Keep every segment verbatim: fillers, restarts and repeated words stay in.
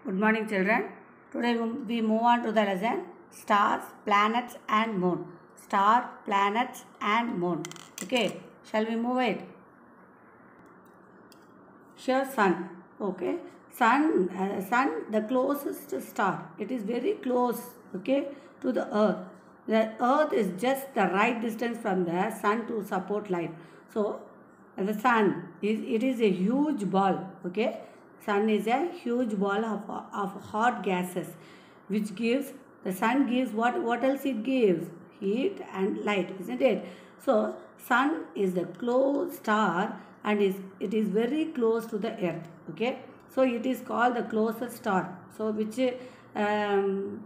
Good morning, children. Today we move on to the lesson stars, planets, and moon. Star, planets, and moon. Okay, shall we move it? Here, sun. Okay, sun. Uh, sun, the closest star. It is very close. Okay, to the earth. The earth is just the right distance from the sun to support life. So, the sun is it is a huge ball. Okay. Sun is a huge ball of, of hot gases which gives the sun gives what what else it gives? Heat and light, isn't it? So sun is the close star and is it is very close to the earth. Okay, so it is called the closest star. So which um,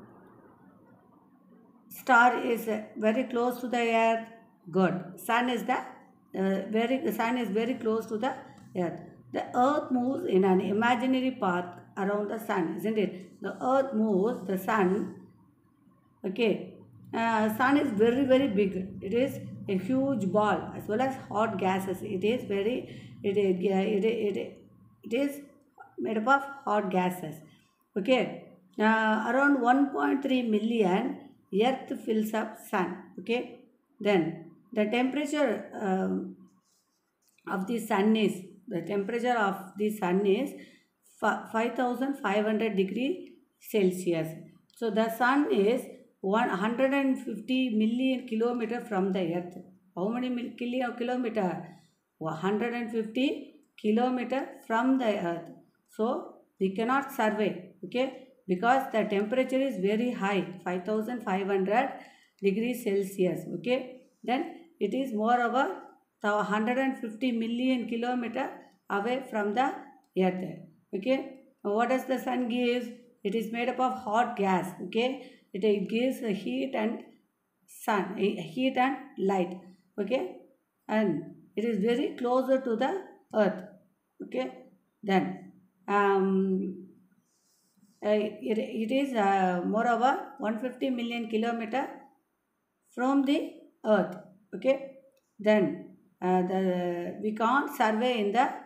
star is very close to the earth? Good. Sun is the uh, very sun is very close to the earth. The earth moves in an imaginary path around the sun, isn't it? The earth moves, the sun, okay. Uh, sun is very, very big. It is a huge ball as well as hot gases. It is very, it, it, it, it, it is made up of hot gases. Okay. Uh, around one point three million earth fills up sun. Okay. Then the temperature um, of the sun is the temperature of the sun is five thousand five hundred degree Celsius. So the sun is one hundred fifty million kilometer from the earth. How many kilometer? one hundred fifty kilometer from the earth. So we cannot survey, okay, because the temperature is very high, five thousand five hundred degrees Celsius. Okay, then it is moreover one hundred fifty million kilometer away from the earth. Okay, what does the sun give? It is made up of hot gas. Okay, it, it gives heat and sun, heat and light. Okay, and it is very closer to the earth. Okay, then um, uh, it, it is uh, moreover one hundred fifty million kilometer from the earth. Okay, then uh, the we can't survey in the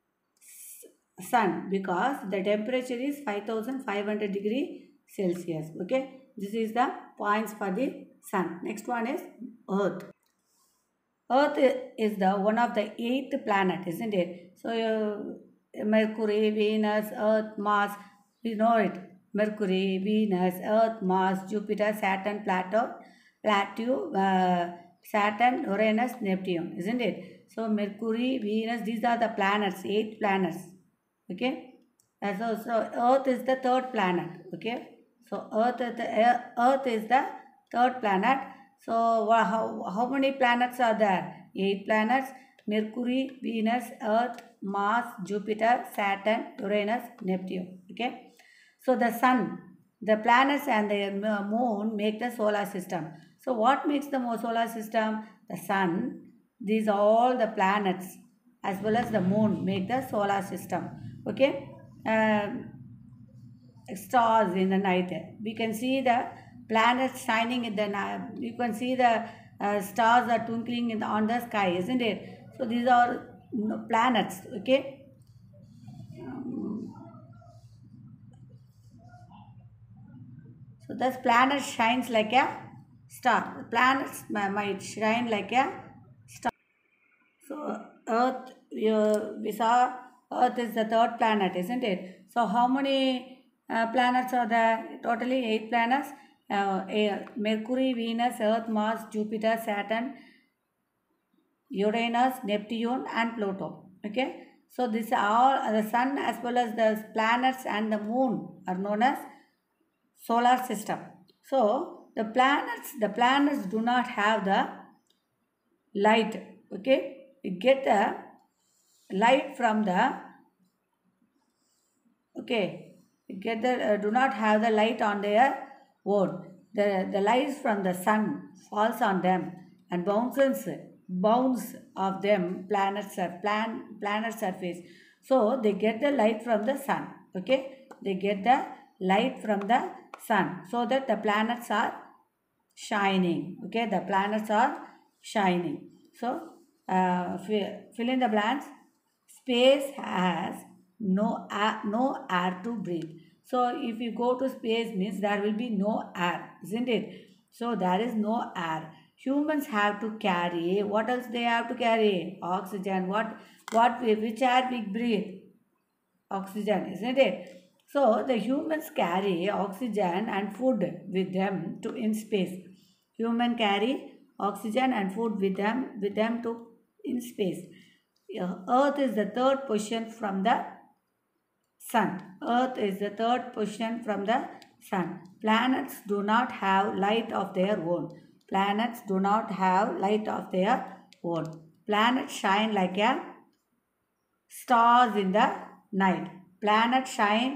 sun because the temperature is five thousand five hundred degree Celsius. Okay, this is the points for the sun. Next one is earth. Earth is the one of the eighth planet, isn't it? So uh, Mercury, Venus, Earth, Mars, we know it. Mercury, Venus, Earth, Mars, Jupiter, Saturn, Plato, Plato, uh, Saturn, Uranus, Neptune, isn't it? So Mercury, Venus, these are the planets, eight planets. Okay. Uh, so, so Earth is the third planet. Okay. So Earth, the, Earth is the third planet. So how, how many planets are there? Eight planets. Mercury, Venus, Earth, Mars, Jupiter, Saturn, Uranus, Neptune. Okay. So the sun, the planets and the moon make the solar system. So what makes the solar system? The sun. These are all the planets as well as the moon make the solar system. Okay. Uh, stars in the night. We can see the planets shining in the night. You can see the uh, stars are twinkling in the, on the sky, isn't it? So these are planets. Okay. Um, so this planet shines like a star. The planets might shine like a star. So Earth, uh, we saw Earth is the third planet, isn't it? So how many uh, planets are there? Totally eight planets. Uh, Mercury, Venus, Earth, Mars, Jupiter, Saturn, Uranus, Neptune and Pluto. Okay. So this all the sun as well as the planets and the moon are known as solar system. So the planets, the planets do not have the light. Okay. We get the light from the okay get the uh, do not have the light on their own. The, the light from the sun falls on them and bounces bounce of them planets plan planet surface. So they get the light from the sun. Okay, they get the light from the sun so that the planets are shining. Okay, the planets are shining. So uh, fill in the blanks. Space has no air, no air to breathe. So if you go to space means there will be no air, isn't it? So there is no air. Humans have to carry, what else they have to carry? Oxygen. What what we, which air we breathe? Oxygen, isn't it? So the humans carry oxygen and food with them to in space. Human carry oxygen and food with them with them to in space. Yeah, Earth is the third position from the sun. Earth is the third position from the sun. Planets do not have light of their own. Planets do not have light of their own. Planets shine like a stars in the night. Planets shine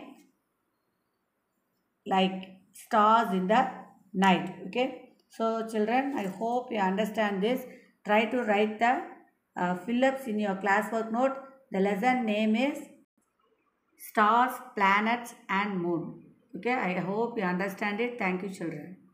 like stars in the night. Okay. So children, I hope you understand this. Try to write the uh, fill-ups in your classwork note. The lesson name is Stars, Planets and Moon. Okay. I hope you understand it. Thank you children.